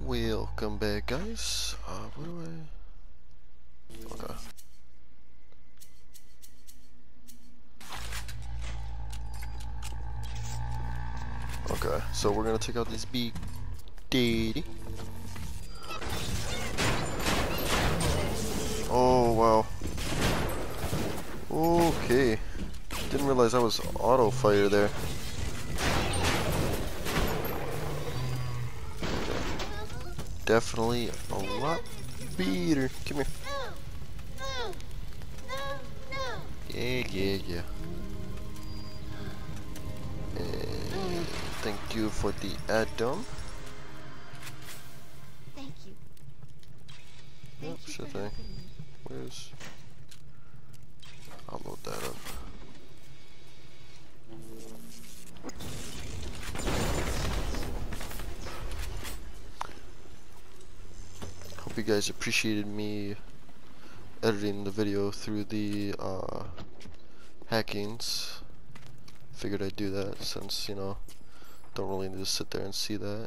Welcome back, guys. What do I... Okay. Okay, so we're gonna take out this big daddy. Oh, wow. Okay. Didn't realize I was auto fire there. Definitely a lot better. Come here. Yeah. And thank you for the add-on. Thank you. Yep, sure thing. Where's... I'll load that up. Hope you guys appreciated me editing the video through the hackings. Figured I'd do that since, you know, don't really need to sit there and see that.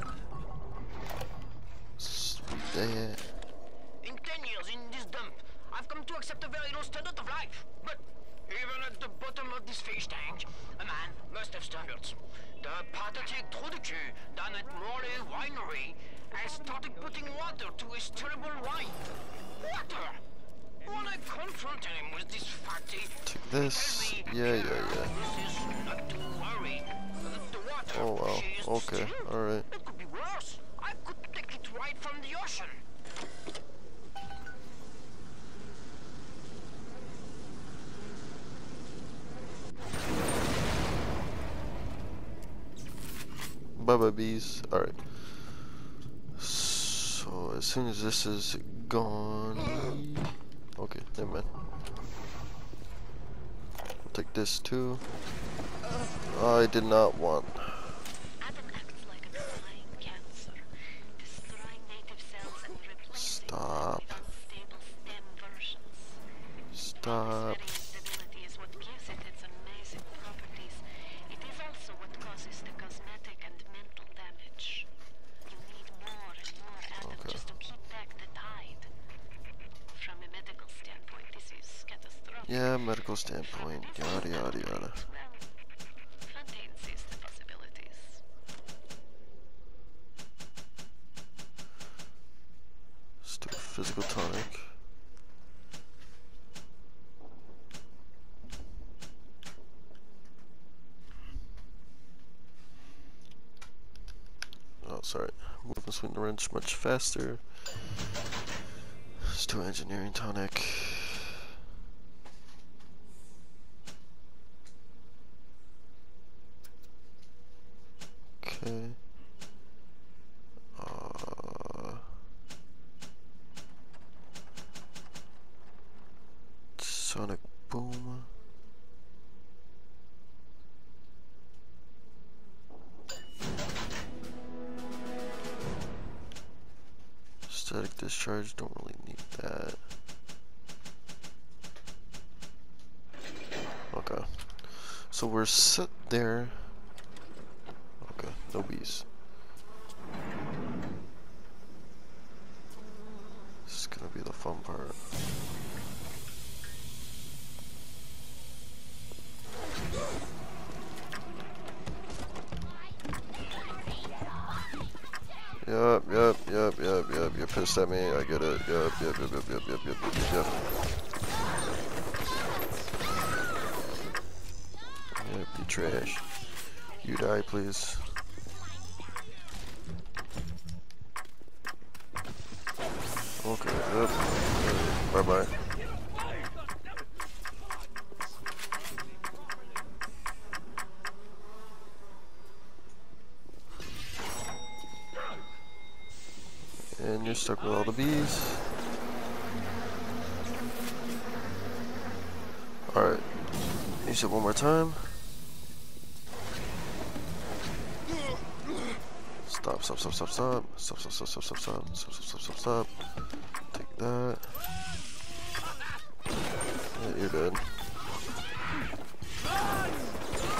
That. In 10 years in this dump, I've come to accept a very low standard of life. But even at the bottom of this fish tank, a man must have standards. The pathetic Trudeau down at Morley Winery has started putting water to his terrible wine. Water! When I confronted him with this fatty, Take this. Yeah. this is not to worry. The water Oh wow. is Okay. still. Alright. It could be worse. I could take it right from the ocean. Bye bees. Alright. So as soon as this is gone. Okay, never mind. I'll take this too. I did not want. Adam acts like a flying cancer, destroying native cells and replacing them Stop. with unstable stem versions. Stop. This very instability is what gives it its amazing properties. It is also what causes the cosmetic and mental damage. You need more and more Adam just to keep back the tide. From a medical standpoint, this is catastrophic. Yeah, medical standpoint. Yada. Well, Fontaine sees the possibilities. Let's do a physical tonic. Oh, sorry. Moving swing the wrench much faster. Let's do engineering tonic. Okay. Sonic boom. Static discharge, don't really need that. Okay. So we're set there. Okay, no bees. This is gonna be the fun part. Yep. You're pissed at me. I get it. Yep. Yep, you trash. You die, please. Okay, yep. Bye-bye. And you're stuck with all the bees. Alright. Use it one more time. Stop. Take that. Yeah, you're dead.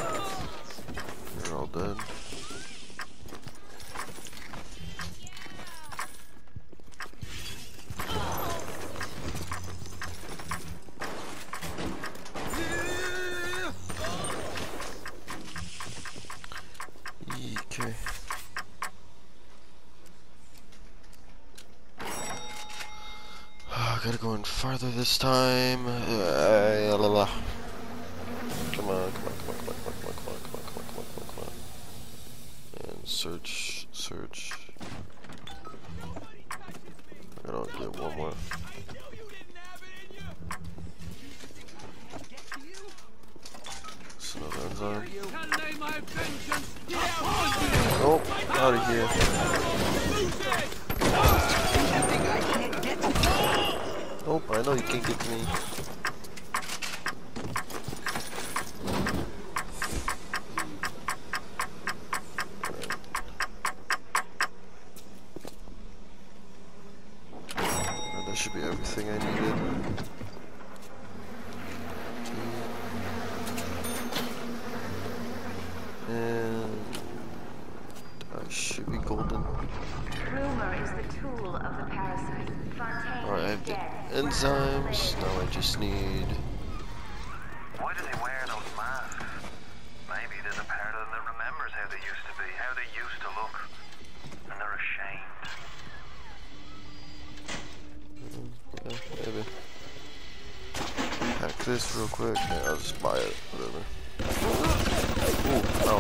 You're all dead. gotta go in farther this time. La la. Come on, come on, come on, come on, come on, come on, come on, come on, come on, come on, come on. And search. I gotta get one more. It's another enzyme. Oh, out of here. Nope, I know you can't get to me. That should be everything I needed. And I should be golden. Rumor is the tool of the parasite. Fontaine Alright, I have the enzymes. Now I just need. Why do they wear those masks? Maybe there's a part of them that remembers how they used to be, how they used to look. And they're ashamed. Yeah, maybe. Hack this real quick. Yeah, I'll just buy it. Whatever. Ooh, ow.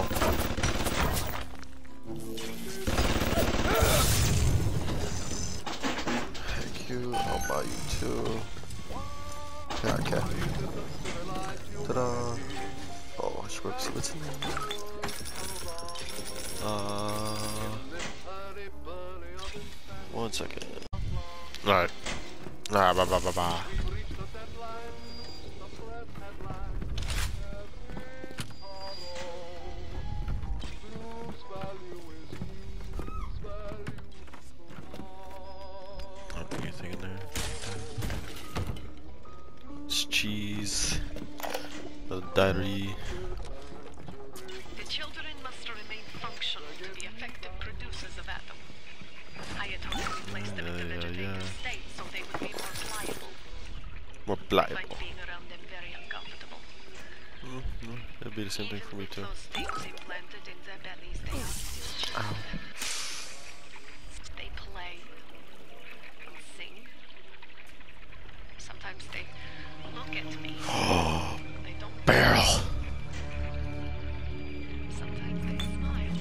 Heck you. I'll buy you too. Yeah, okay. Ta-da. Oh, which works. What's in there? One second. Alright. Blah, blah, blah, blah, blah. Not anything in there. It's cheese. A diary. The children must remain functional to be effective producers of Atom. I had hoped to place them in the vegetative state so they would be more pliable. More I pliable. find being around them very uncomfortable. That'd be the same thing for me too. Those things implanted in their bellies, they are still children. They play and sing. Sometimes they look at me. They don't. Barrel. Sometimes they smile.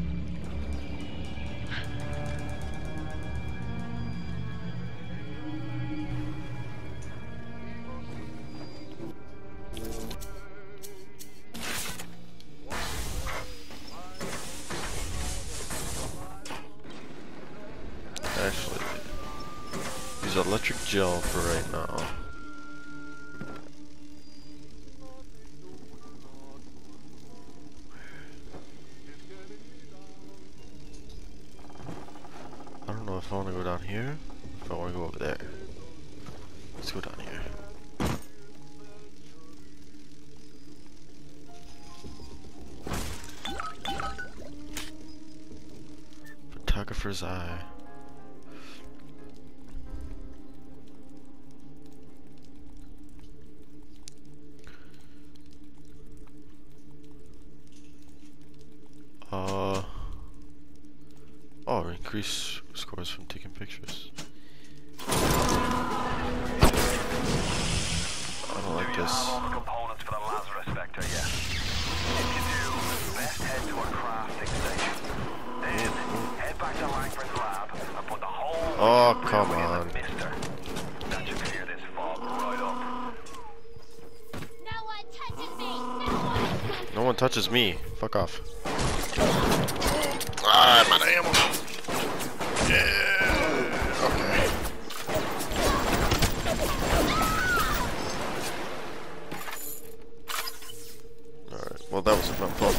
Actually, use electric gel for right now. I don't know if I want to go down here, if I want to go over there. Let's go down here. Photographer's eye. Oh, increase scores from taking pictures. I don't like this. All the components for the Lazarus Vector yet. If you do, best head to a crafting station. Then head back to Langford's lab and put the whole Oh, come in on. the mister. That should clear this fog right up. No one touches me! No one touches me. Fuck off. Ah, I'm out of ammo. Yeah. Okay. Alright, well that was enough fun.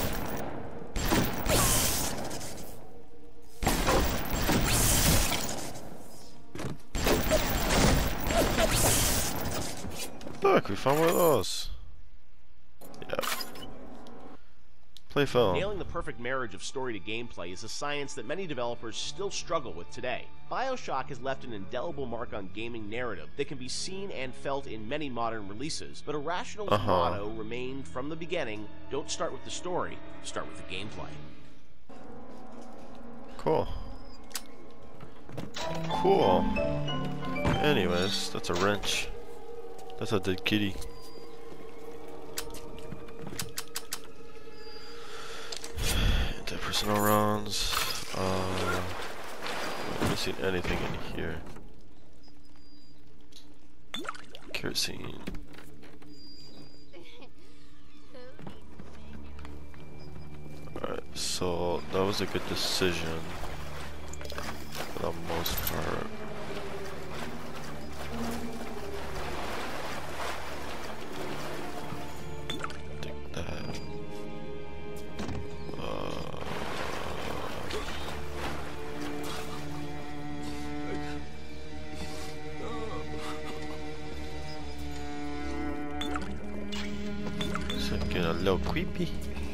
Look, we found one of those. Yep. Play film. Nailing the perfect marriage of story to gameplay is a science that many developers still struggle with today. BioShock has left an indelible mark on gaming narrative that can be seen and felt in many modern releases, but Irrational's motto remained from the beginning: don't start with the story, start with the gameplay. Cool. Cool. Anyways, that's a wrench. That's a dead kitty. Anti-personnel rounds. I'm not missing anything in here. Kerosene. Alright, so that was a good decision for the most part. Take that. So getting a little creepy.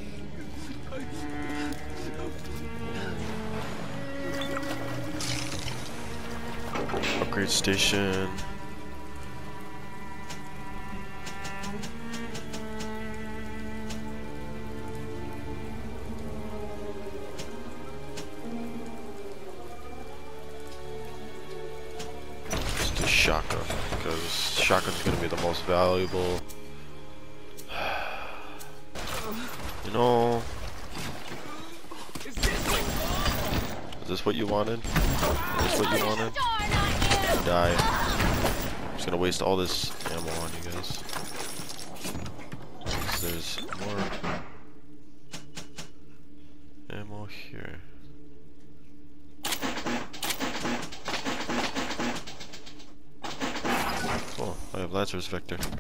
Upgrade station. Just a shotgun, because shotgun's gonna be the most valuable. You know. Is this what you wanted? Is this what you wanted? Die. I'm just gonna waste all this ammo on you guys. There's more ammo here. Oh, I have Lazarus Vector. From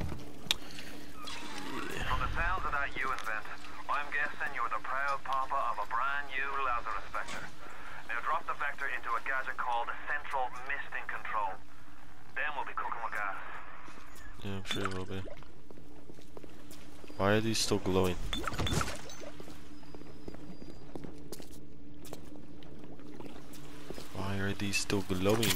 the sounds of that you invent, I'm guessing you're the proud papa of a brand new Lazarus Vector. Now drop the Vector into a gadget called Central Misting Control. Then we'll be cooking with gas. Yeah, I'm sure it will be. Why are these still glowing? Why are these still glowing?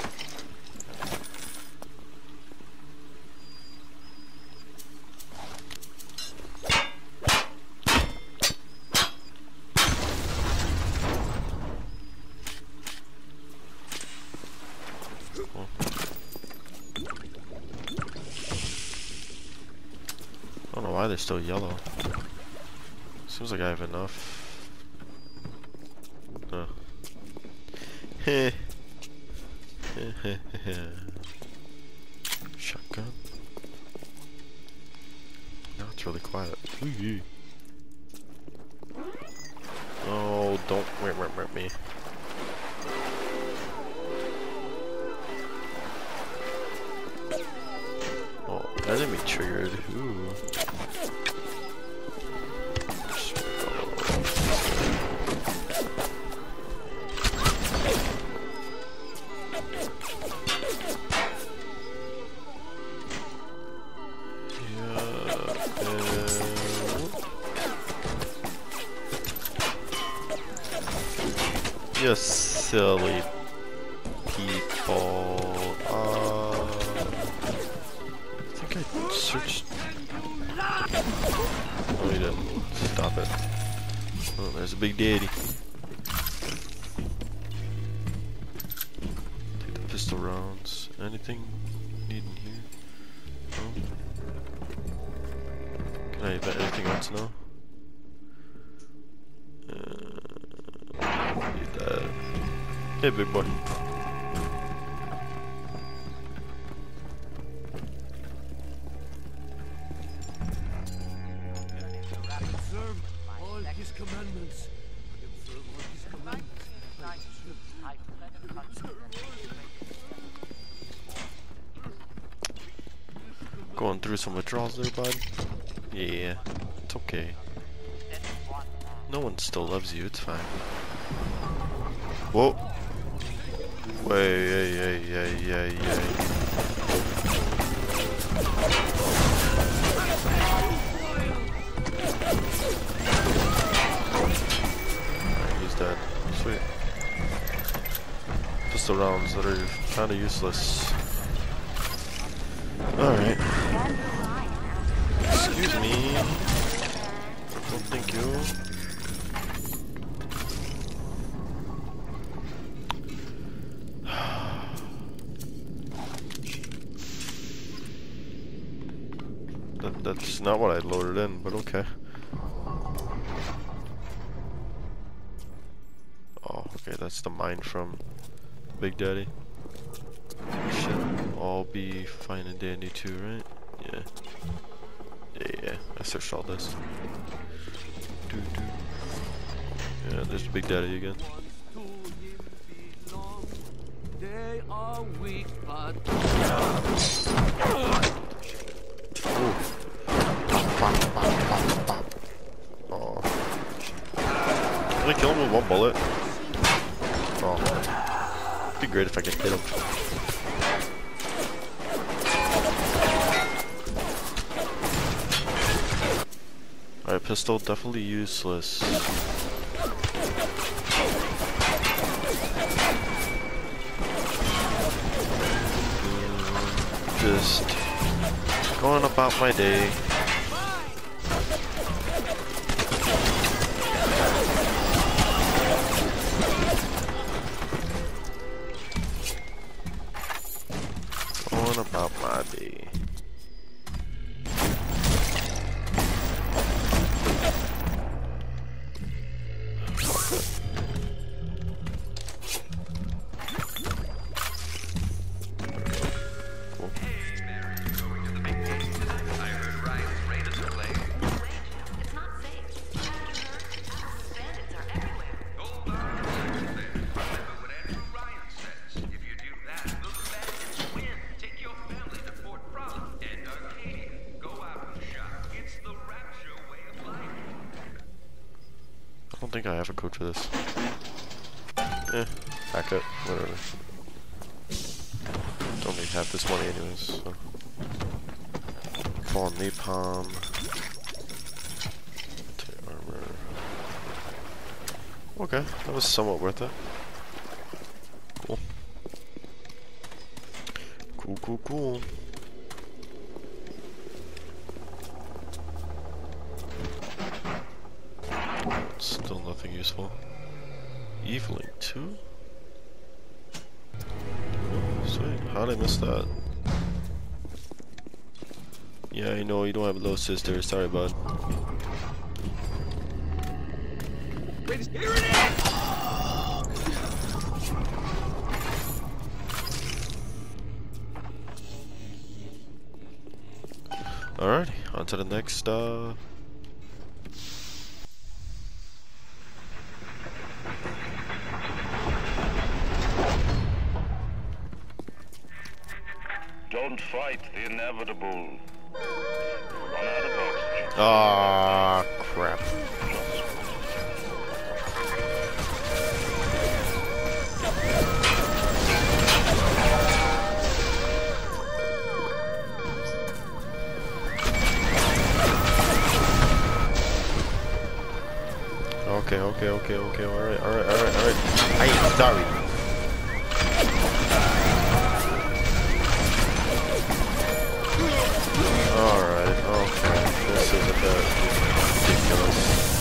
I don't know why they're still yellow. Seems like I have enough. Heh. Shotgun. Now it's really quiet. Ooh. Oh, don't rip me. Oh, enemy triggered. Ooh. You silly people. I think I searched. Oh, you didn't. Stop it. Oh, there's a big daddy. Take the pistol rounds. Anything need in here? No? Can I invent anything else now? Need that. Hey, big boy. Going through some withdrawals there, bud. Yeah, it's okay. No one still loves you, it's fine. Whoa. Wait, yeah. He's dead. Sweet. Pistol rounds that are kinda useless. Alright. Excuse me. Oh, thank you. That's not what I loaded in, but okay. Oh, okay, that's the mine from Big Daddy. Should all be fine and dandy too, right? Yeah. Yeah, I searched all this. Yeah, there's Big Daddy again. They are weak, but Oh. I'm gonna kill him with one bullet. Oh. It'd be great if I could hit him. Alright, pistol definitely useless. Just going about my day. Going about my day. I don't think I have a code for this. Hack it, whatever. Don't need half this money anyways, so. Fall napalm. Take armor. Okay, that was somewhat worth it. Cool. Cool. Still nothing useful. Evelyn 2? Oh, sweet. How did I miss that? Yeah, I know you don't have a little sister. Sorry, bud. wait, here it is! Alrighty, on to the next, Don't fight the inevitable. Run out of oxygen. ah, crap. Okay, alright. I am sorry. Alright, okay. This is a bit ridiculous.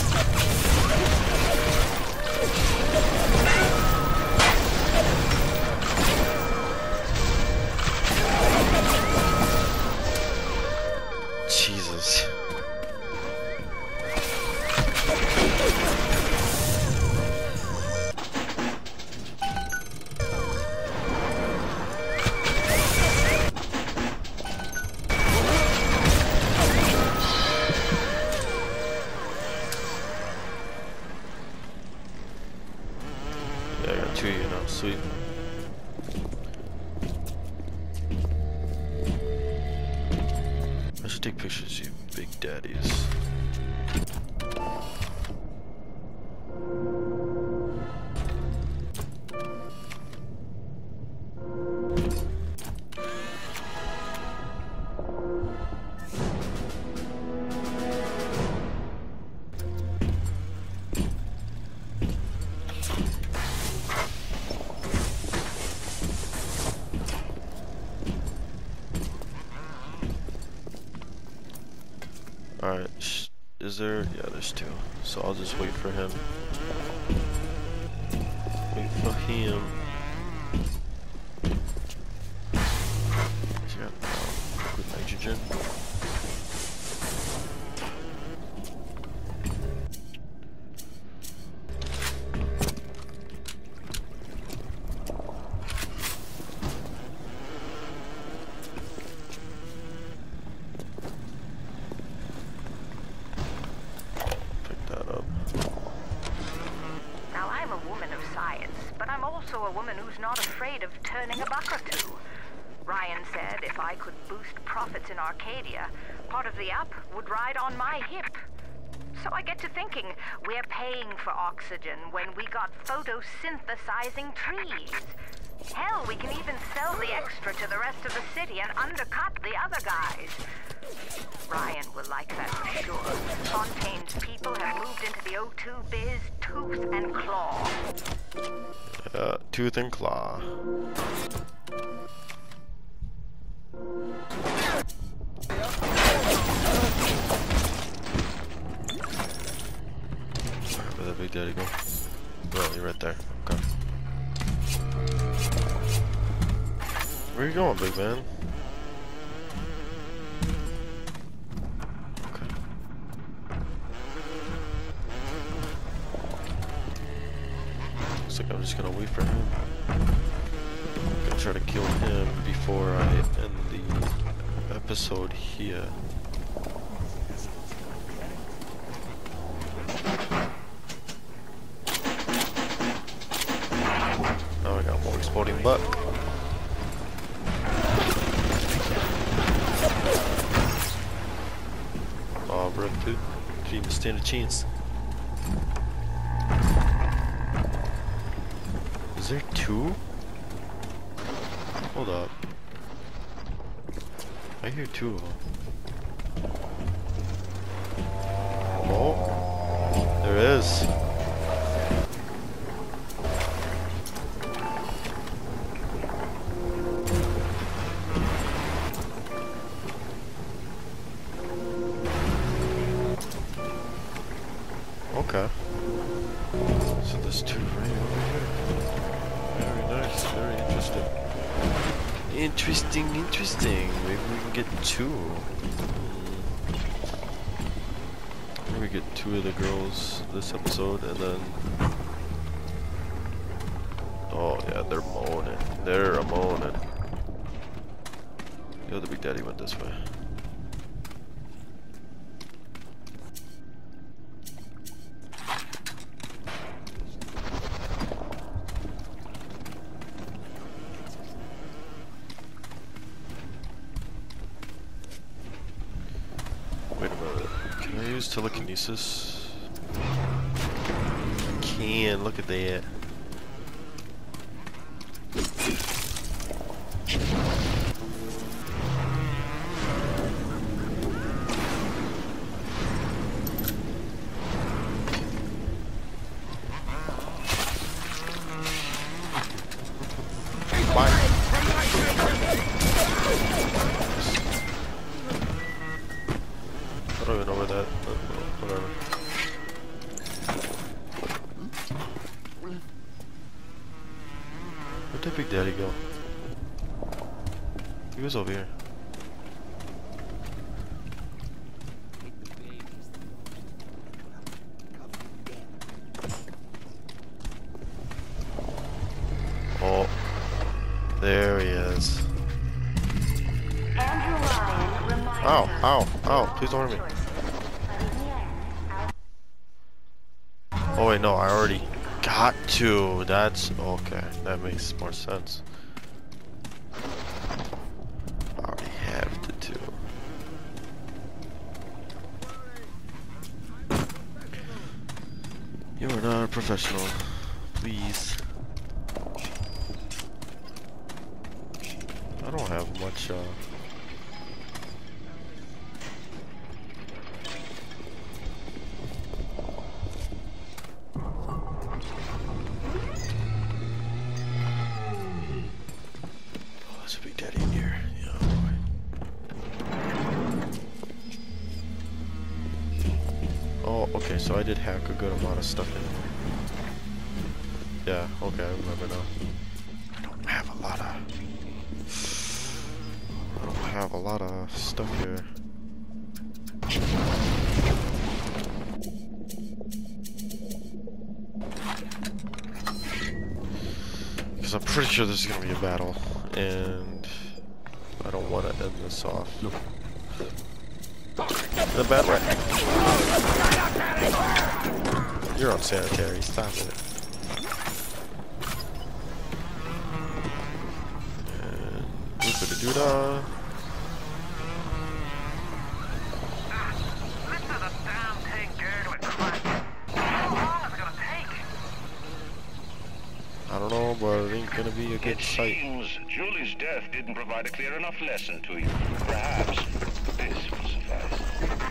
Jesus. Yeah, I got 2 of you now, sweet. I should take pictures of you big daddies. Alright, is there? Yeah, there's 2. So I'll just wait for him. Wait for him. He's got liquid nitrogen. also a woman who's not afraid of turning a buck or two. Ryan said if I could boost profits in Arcadia, part of the app would ride on my hip. So I get to thinking, we're paying for oxygen when we got photosynthesizing trees. Hell, we can even sell the extra to the rest of the city and undercut the other guys. Ryan will like that for sure. Fontaine's people have moved into the O2 biz tooth and claw. Tooth and claw. Where'd that Big Daddy go? Oh, you're right there. Okay. Where you going, big man? Okay. Looks like I'm just gonna wait for him. I'm gonna try to kill him before I end the episode here. Now I got more exploding buck. Oh, bro, dude. Didn't even stand a chance. Is there two? Hold up. I hear two of them. Oh, there is. Okay. So there's two right over here. Very nice, very interesting. Interesting. Maybe we can get two. Maybe we get two of the girls this episode and then... Oh yeah, they're moaning. They're moaning. Yo, the Big Daddy went this way. Wait a minute. Can I use telekinesis? I can. Look at that. I don't even know where that, but whatever. Where'd that Big Daddy go? He was over here. Oh, there he is. Ow, please don't hurt me. Oh wait, no, I already got to. That's okay. That makes more sense. I already have the two. You are not a professional. Please. I don't have much, there's a Big Daddy in here. Yeah, boy. Oh, okay, so I did hack a good amount of stuff in. Yeah, okay, I remember now. I don't have a lot of stuff here. Because I'm pretty sure this is going to be a battle, and I don't want to end this off. Look. The bad rat. You're unsanitary, stop it. doo-dah. Listen to the damn thing gurgling crack. How long is it gonna take? I don't know, but it ain't gonna be a good It sight. seems Julie's death didn't provide a clear enough lesson to you. Perhaps this will suffice.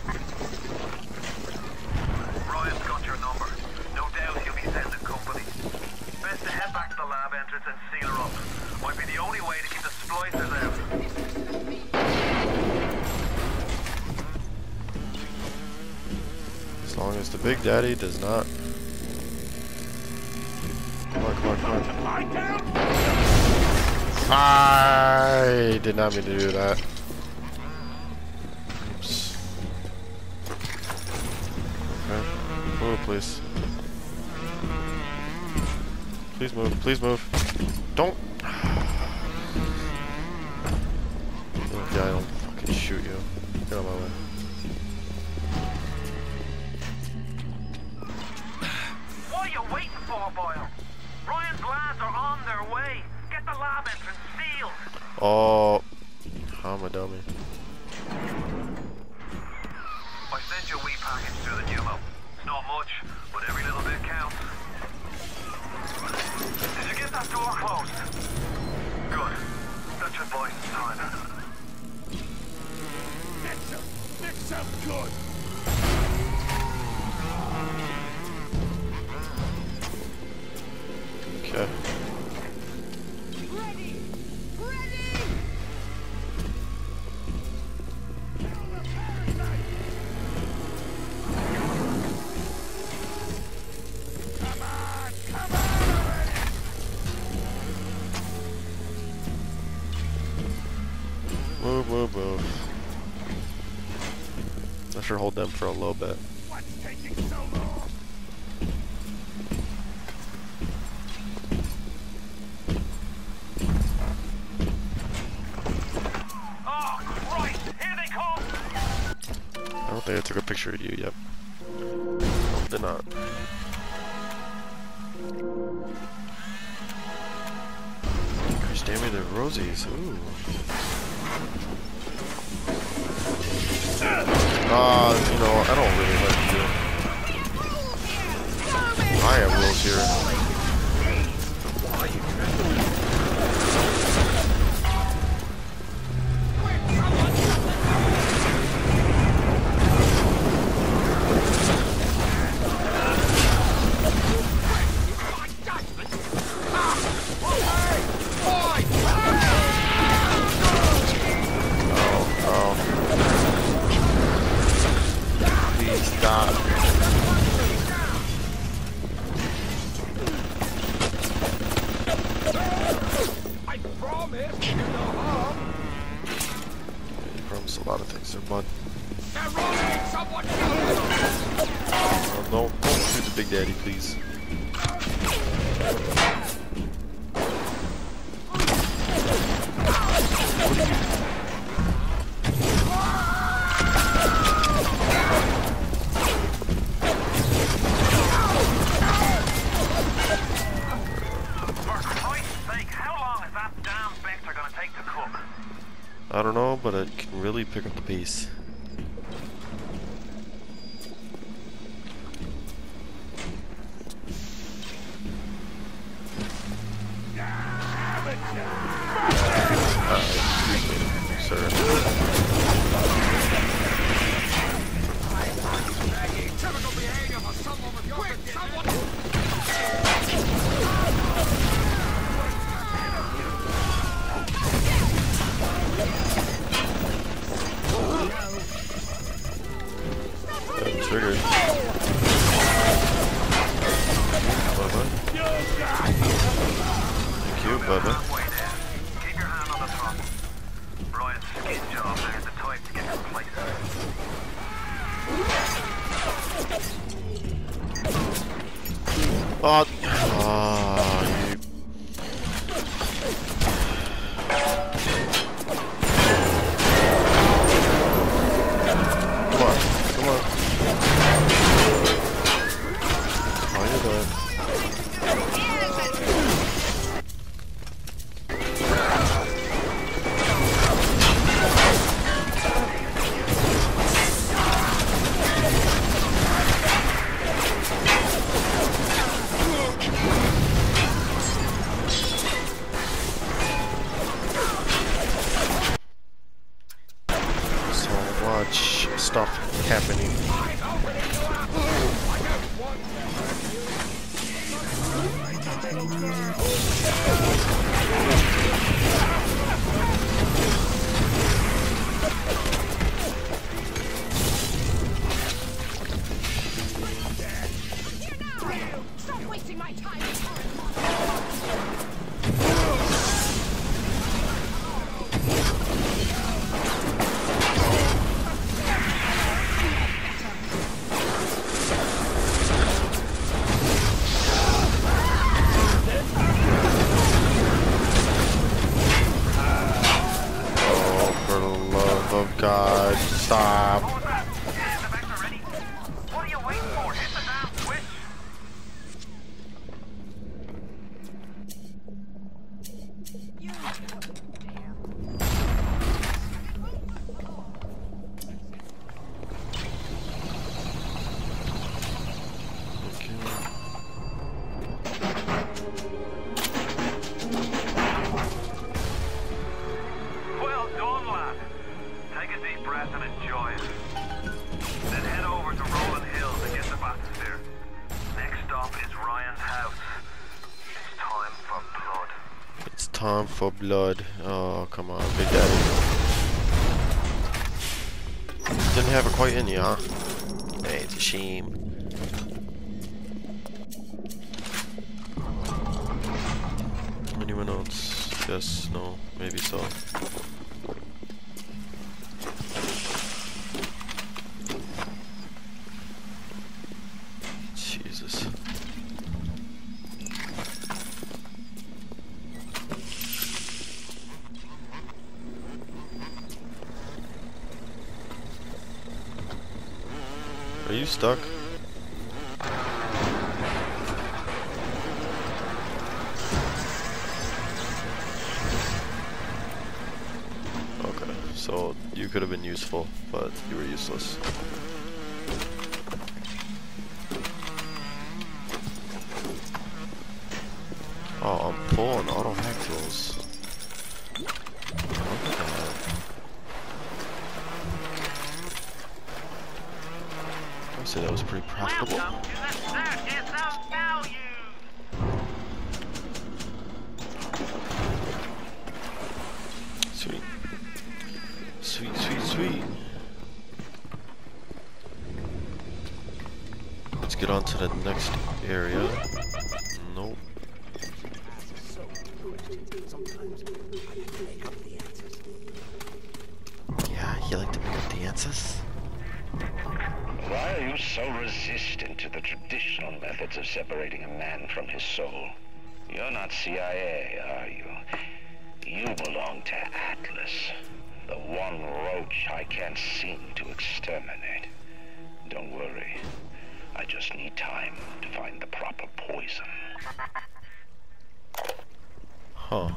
Ryan's got your number. No doubt he'll be sending company. Best to head back to the lab entrance and seal her up. Might be the only way to keep the splicers out. As long as the Big Daddy does not. Come on, come on, come on. I did not mean to do that. Oops. Okay. Move, please. Please move, please move. Don't. Little guy, don't fucking shoot you. Get out of my way. What are you waiting for, Boyle? Ryan's lads are on their way. Get the lab entrance sealed. Oh, I'm a dummy. I sent you a wee package through the pneumo. It's not much, but every little bit counts. Did you get that door closed? Good. That should buy some time. Mix up good. Okay. Ready! Ready! Come on! Come on! Move, move, move. I should hold them for a little bit. What's taking so long? Oh, Christ! Here they come! I don't think I took a picture of you yet. No, did not. Gosh damn it, they're Rosies. Ooh. You know, I don't really like you. I have rules here. A lot of things are mud. Don't shoot the Big Daddy, please. For Christ's sake, how long is that damn Vector gonna take to cook? I don't know, but it can really pick up the pace. Triggered. Bubba. Thank you, Bubba. Keep your hand on the throttle. Brian's skin job is the type to get complacent. You. Come on, come on. Oh, you're dead. stuff happening. Stop wasting my time. Oh, for the love of God, stop. What are you waiting for? Hit the damn switch. Well done, lad. Take a deep breath and enjoy it. Then head over to Rolling Hills and get the bathysphere. Next stop is Ryan's house. It's time for blood. It's time for blood. Oh, come on, Big Daddy. Didn't have it quite in you, huh? Hey, it's a shame. Anyone else? Yes, no, maybe so. Jesus. Are you stuck? Okay, so you could have been useful, but you were useless. Oh, I'm full on auto hack tools. I'd say that was pretty profitable. Welcome to the Circus of Value. Sweet. Sweet, sweet, sweet. Let's get on to the next area. Nope. Yeah, you like to make up the answers? Why are you so resistant to the traditional methods of separating a man from his soul? You're not CIA, are you? You belong to Atlas, the one roach I can't seem to exterminate. Don't worry. I just need time to find the proper poison. Huh.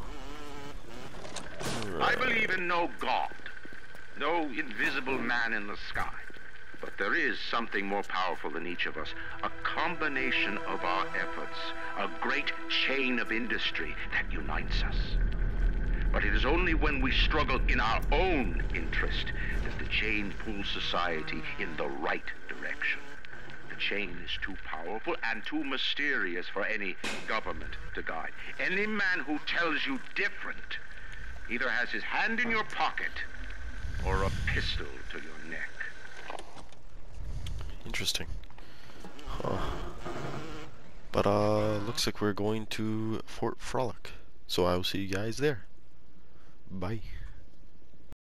I believe in no god, no invisible man in the sky. But there is something more powerful than each of us, a combination of our efforts, a great chain of industry that unites us. But it is only when we struggle in our own interest that the chain pulls society in the right direction. The chain is too powerful and too mysterious for any government to guide. Any man who tells you different either has his hand in your pocket or a pistol to your neck. Interesting. Huh. But looks like we're going to Fort Frolic. So I will see you guys there. Bye.